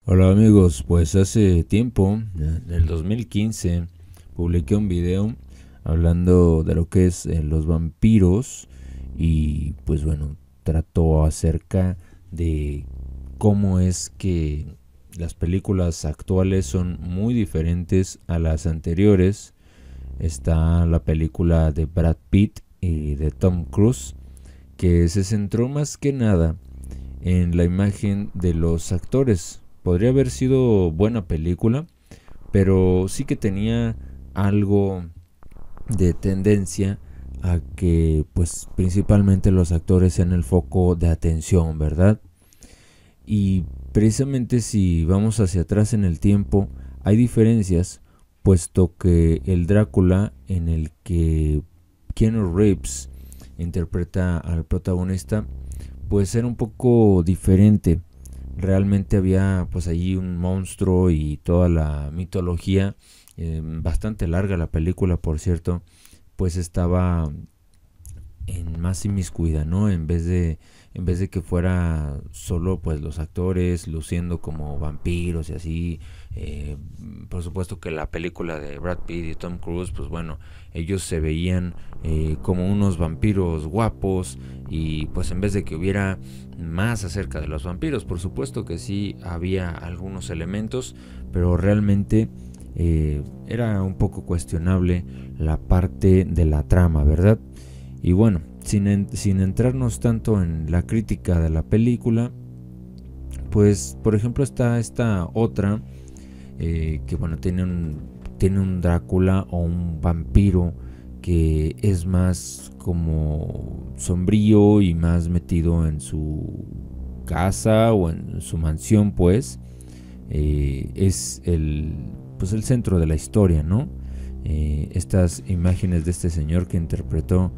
Hola amigos, pues hace tiempo, en el 2015, publiqué un video hablando de lo que es los vampiros y pues bueno, trato acerca de cómo es que las películas actuales son muy diferentes a las anteriores. Está la película de Brad Pitt y de Tom Cruise, que se centró más que nada en la imagen de los actores. Podría haber sido buena película, pero sí que tenía algo de tendencia a que pues principalmente los actores sean el foco de atención, ¿verdad? Y precisamente si vamos hacia atrás en el tiempo, hay diferencias, puesto que el Drácula en el que Keanu Reeves interpreta al protagonista pues era un poco diferente. Realmente había pues allí un monstruo y toda la mitología, bastante larga la película por cierto, pues estaba en más inmiscuida, ¿no? En vez de que fuera solo pues los actores luciendo como vampiros y así. eh, por supuesto que la película de Brad Pitt y Tom Cruise, pues bueno, ellos se veían como unos vampiros guapos, y pues en vez de que hubiera más acerca de los vampiros, por supuesto que sí había algunos elementos, pero realmente era un poco cuestionable la parte de la trama, ¿verdad? Y bueno, sin entrarnos tanto en la crítica de la película, pues por ejemplo está esta otra, que bueno, tiene un Drácula o un vampiro que es más como sombrío y más metido en su casa o en su mansión, pues. Es el centro de la historia, ¿no? Estas imágenes de este señor que interpretó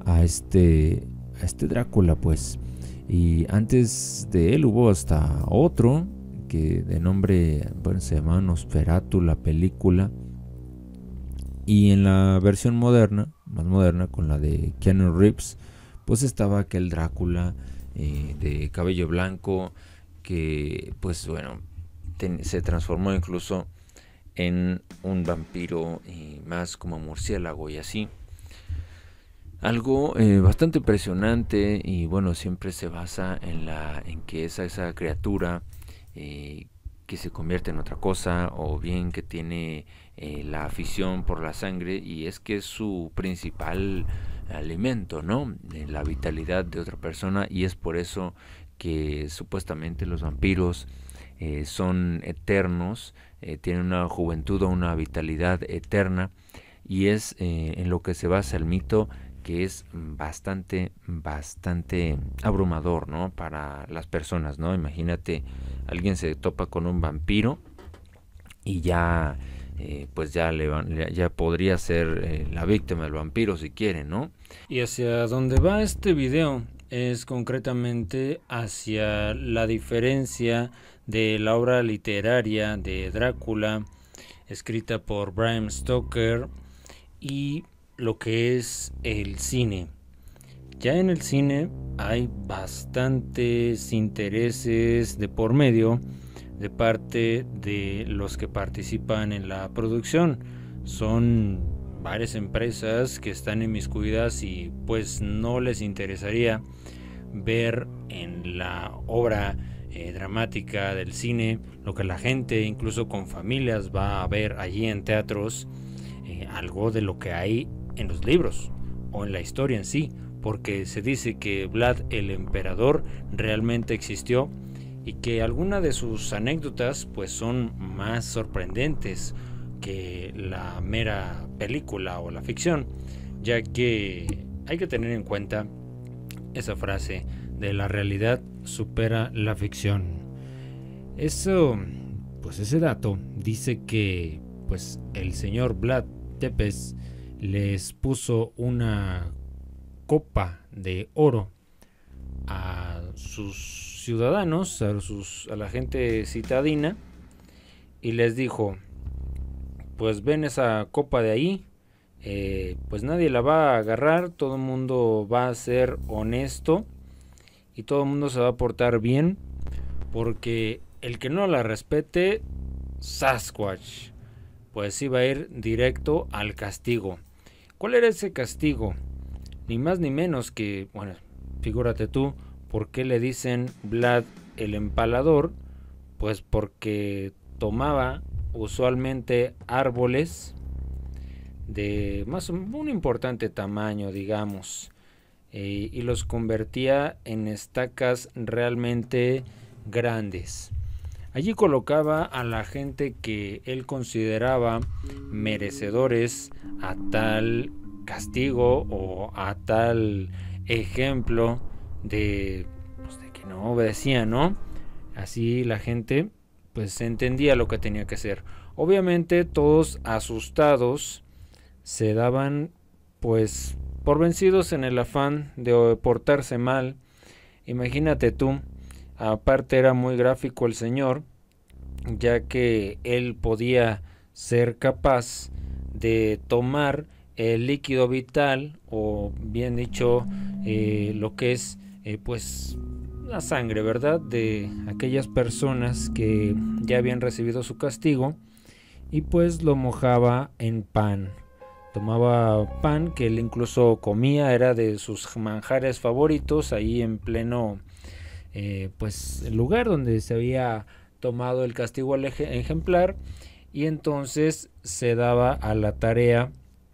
a este Drácula, pues. Y antes de él hubo hasta otro que de nombre, bueno, se llamaba Nosferatu la película. Y en la versión moderna, más moderna, con la de Keanu Reeves, pues estaba aquel Drácula de cabello blanco que, pues bueno, se transformó incluso en un vampiro más como murciélago y así. Algo bastante impresionante, y bueno, siempre se basa en que es esa criatura eh, que se convierte en otra cosa, o bien que tiene la afición por la sangre, y es que es su principal alimento, ¿no? La vitalidad de otra persona, y es por eso que supuestamente los vampiros son eternos, tienen una juventud o una vitalidad eterna, y es en lo que se basa el mito, que es bastante abrumador, ¿no? Para las personas, ¿no? Imagínate, alguien se topa con un vampiro y ya, pues ya podría ser la víctima del vampiro si quiere, ¿no? Y hacia donde va este video es concretamente hacia la diferencia de la obra literaria de Drácula, escrita por Bram Stoker, y lo que es el cine. Ya en el cine hay bastantes intereses de por medio de parte de los que participan en la producción. Son varias empresas que están inmiscuidas y pues no les interesaría ver en la obra dramática del cine lo que la gente, incluso con familias, va a ver allí en teatros, algo de lo que hay en los libros o en la historia en sí, porque se dice que Vlad el Emperador realmente existió y que algunas de sus anécdotas pues son más sorprendentes que la mera película o la ficción, ya que hay que tener en cuenta esa frase de la realidad supera la ficción. Eso, pues ese dato dice que pues el señor Vlad Tepes les puso una copa de oro a sus ciudadanos, a la gente citadina, y les dijo, pues ven esa copa de ahí, pues nadie la va a agarrar, todo el mundo va a ser honesto y todo el mundo se va a portar bien, porque el que no la respete, Sasquatch, pues iba a ir directo al castigo. ¿Cuál era ese castigo? Ni más ni menos que, bueno, figúrate tú, ¿por qué le dicen Vlad el Empalador? Pues porque tomaba usualmente árboles de más un importante tamaño, digamos, y los convertía en estacas realmente grandes. Allí colocaba a la gente que él consideraba merecedores a tal castigo o a tal ejemplo pues de que no obedecía, ¿no? Así la gente pues entendía lo que tenía que hacer. Obviamente todos asustados se daban pues por vencidos en el afán de portarse mal. Imagínate tú, aparte era muy gráfico el señor, ya que él podía ser capaz de tomar el líquido vital, o bien dicho, lo que es pues la sangre, ¿verdad?, de aquellas personas que ya habían recibido su castigo, y pues lo mojaba en pan. Tomaba pan que él incluso comía, era de sus manjares favoritos, ahí en pleno pues el lugar donde se había tomado el castigo al ejemplar, y entonces se daba a la tarea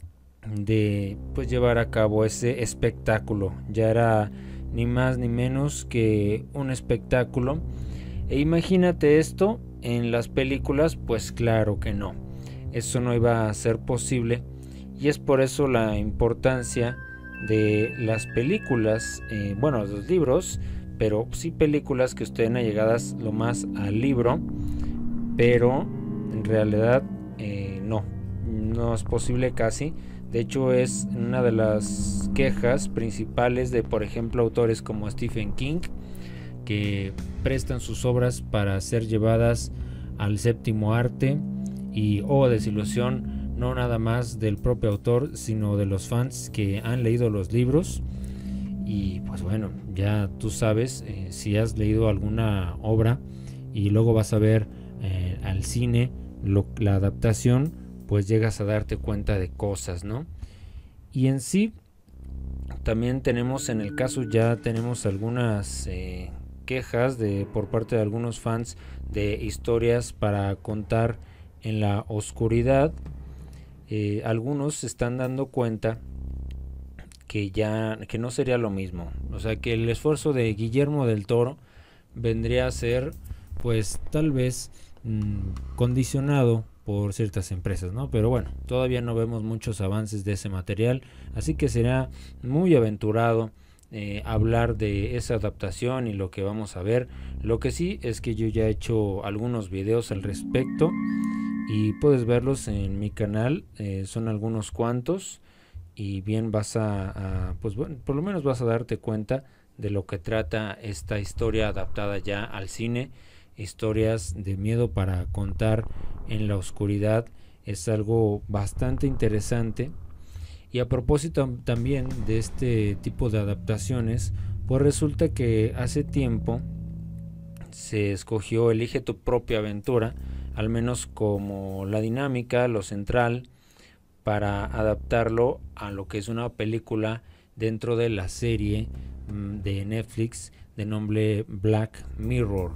de pues llevar a cabo ese espectáculo. Ya era ni más ni menos que un espectáculo. E imagínate esto en las películas, pues claro que no, eso no iba a ser posible, y es por eso la importancia de las películas, bueno, los libros, pero sí películas que estén allegadas lo más al libro, pero en realidad no es posible casi. De hecho, es una de las quejas principales de, por ejemplo, autores como Stephen King, que prestan sus obras para ser llevadas al séptimo arte, y desilusión, no nada más del propio autor, sino de los fans que han leído los libros. Y pues bueno, ya tú sabes, si has leído alguna obra y luego vas a ver al cine la adaptación, pues llegas a darte cuenta de cosas, ¿no? Y en sí, también tenemos, en el caso ya tenemos algunas quejas por parte de algunos fans de historias para contar en la oscuridad. Algunos se están dando cuenta que no sería lo mismo, o sea, que el esfuerzo de Guillermo del Toro vendría a ser pues tal vez condicionado por ciertas empresas, ¿no? Pero bueno, todavía no vemos muchos avances de ese material, así que será muy aventurado hablar de esa adaptación y lo que vamos a ver. Lo que sí es que yo ya he hecho algunos videos al respecto y puedes verlos en mi canal, son algunos cuantos, y bien vas pues bueno, por lo menos vas a darte cuenta de lo que trata esta historia adaptada ya al cine. Historias de miedo para contar en la oscuridad es algo bastante interesante. Y a propósito también de este tipo de adaptaciones, pues resulta que hace tiempo se escogió Elige tu propia aventura, al menos como la dinámica, lo central, para adaptarlo a lo que es una película dentro de la serie de Netflix de nombre Black Mirror.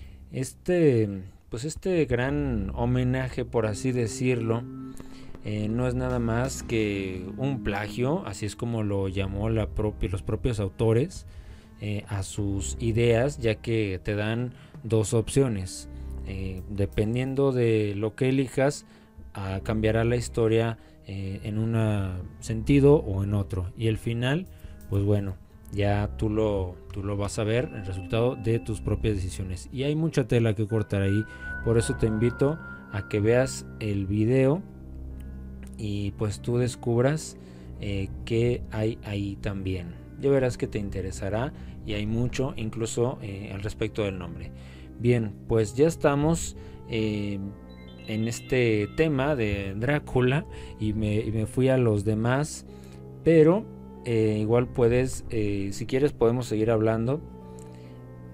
Pues este gran homenaje, por así decirlo, no es nada más que un plagio, así es como lo llamó los propios autores a sus ideas, ya que te dan dos opciones. Dependiendo de lo que elijas, cambiará la historia en un sentido o en otro, y el final, pues bueno, ya tú lo vas a ver, el resultado de tus propias decisiones, y hay mucha tela que cortar ahí. Por eso te invito a que veas el video y pues tú descubras qué hay ahí también. Ya verás que te interesará, y hay mucho incluso al respecto del nombre. Bien, pues ya estamos en este tema de Drácula, y me fui a los demás, pero igual puedes, si quieres podemos seguir hablando.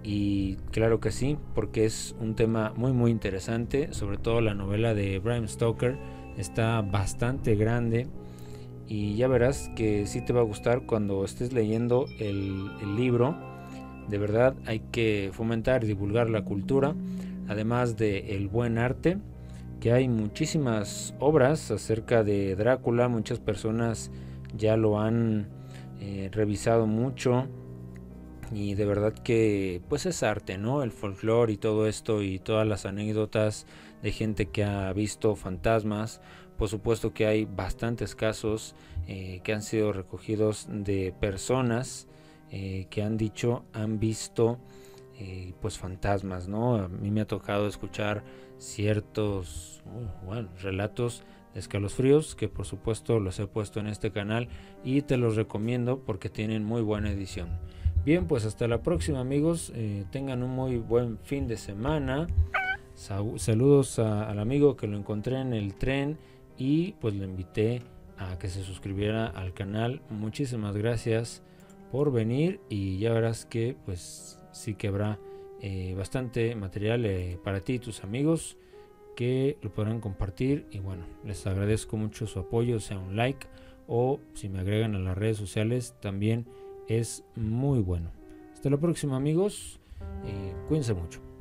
Y claro que sí, porque es un tema muy interesante, sobre todo la novela de Bram Stoker está bastante grande y ya verás que sí te va a gustar cuando estés leyendo el libro. De verdad hay que fomentar y divulgar la cultura, además de el buen arte, que hay muchísimas obras acerca de Drácula, muchas personas ya lo han revisado mucho y de verdad que pues es arte, ¿no? El folclore y todo esto y todas las anécdotas de gente que ha visto fantasmas. Por supuesto que hay bastantes casos que han sido recogidos de personas que han dicho han visto pues fantasmas, ¿no? A mí me ha tocado escuchar ciertos relatos de escalofríos que por supuesto los he puesto en este canal y te los recomiendo porque tienen muy buena edición. Bien, pues hasta la próxima, amigos. Tengan un muy buen fin de semana. Saludos al amigo que lo encontré en el tren y pues lo invité a que se suscribiera al canal. Muchísimas gracias por venir y ya verás que pues sí que habrá bastante material para ti y tus amigos que lo podrán compartir. Y bueno, les agradezco mucho su apoyo, sea un like o si me agregan a las redes sociales también es muy bueno. Hasta la próxima, amigos. Cuídense mucho.